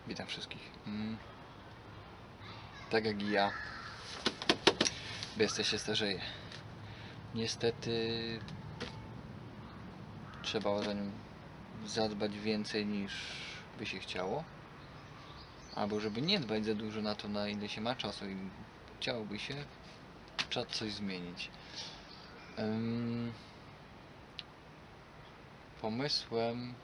Witam wszystkich. Tak jak i ja, BSC się starzeje. Niestety trzeba o nią zadbać więcej niż by się chciało. Albo żeby nie dbać za dużo na to, na ile się ma czasu i chciałoby się, trzeba coś zmienić. Pomysłem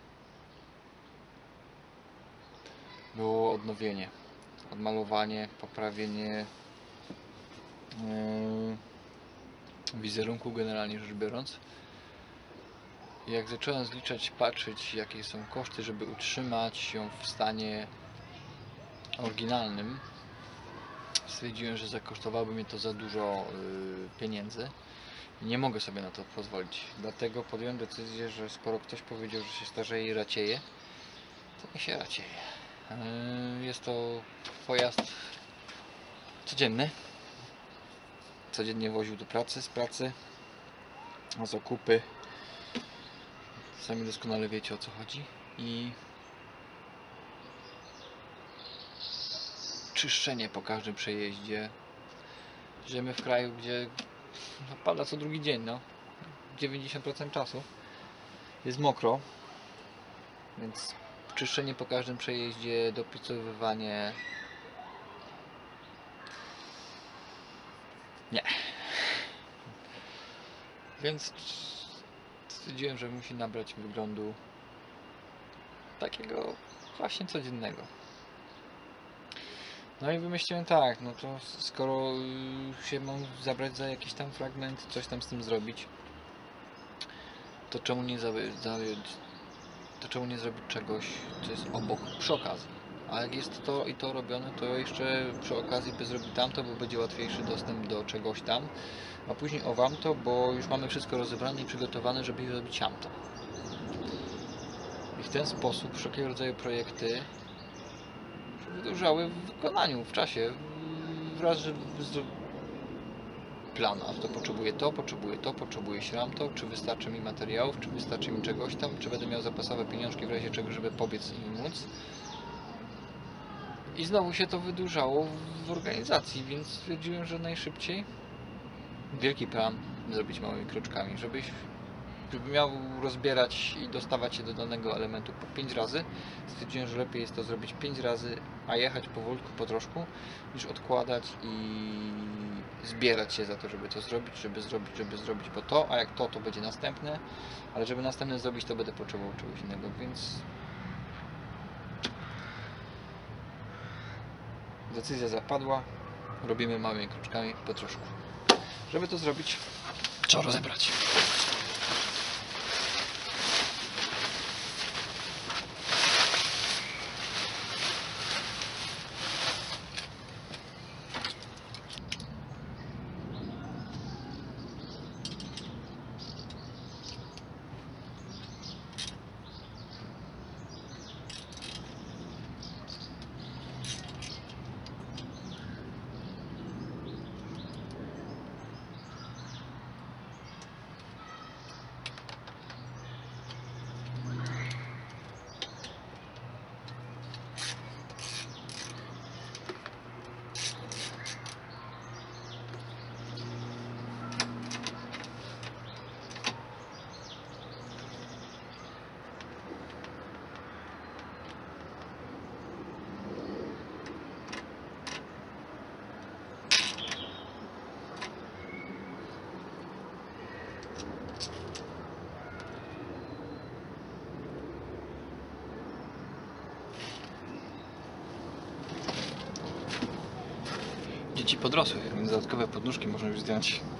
było odnowienie, odmalowanie, poprawienie wizerunku generalnie rzecz biorąc. Jak zacząłem zliczać, patrzeć jakie są koszty, żeby utrzymać ją w stanie oryginalnym, stwierdziłem, że zakosztowałoby mnie to za dużo pieniędzy i nie mogę sobie na to pozwolić. Dlatego podjąłem decyzję, że skoro ktoś powiedział, że się starzeje i racieje, to nie się racieje. Jest to pojazd codzienny. Codziennie woził do pracy, z pracy, na zakupy. Sami doskonale wiecie, o co chodzi. I czyszczenie po każdym przejeździe. Żyjemy w kraju, gdzie pada co drugi dzień, 90% czasu jest mokro, więc czyszczenie po każdym przejeździe, dopicowywanie nie. Więc stwierdziłem, że musi nabrać wyglądu takiego właśnie codziennego. No i wymyśliłem tak, no to skoro się mam zabrać za jakiś tam fragment, coś tam z tym zrobić, to czemu nie zrobić czegoś, co jest obok, przy okazji. A jak jest to i to robione, to jeszcze przy okazji by zrobić tamto, bo będzie łatwiejszy dostęp do czegoś tam, a później o wamto, bo już mamy wszystko rozebrane i przygotowane, żeby zrobić tamto. I w ten sposób wszelkiego rodzaju projekty wydłużały w wykonaniu, w czasie. Wraz, że plan, a to potrzebuję to, potrzebuję śramto, czy wystarczy mi materiałów, czy wystarczy mi czegoś tam, czy będę miał zapasowe pieniążki w razie czego, żeby pobiec i móc. I znowu się to wydłużało w organizacji, więc stwierdziłem, że najszybciej wielki plan zrobić małymi kroczkami, żeby miał rozbierać i dostawać się do danego elementu po 5 razy. Stwierdziłem, że lepiej jest to zrobić 5 razy, a jechać powolutku, po troszku, niż odkładać i zbierać się za to, żeby to zrobić, żeby zrobić, bo to, a jak to będzie następne, ale żeby następne zrobić, to będę potrzebował czegoś innego, więc decyzja zapadła, robimy małymi kroczkami po troszku. Żeby to zrobić, trzeba rozebrać. Dzieci podrosły, więc dodatkowe podnóżki można już zdjąć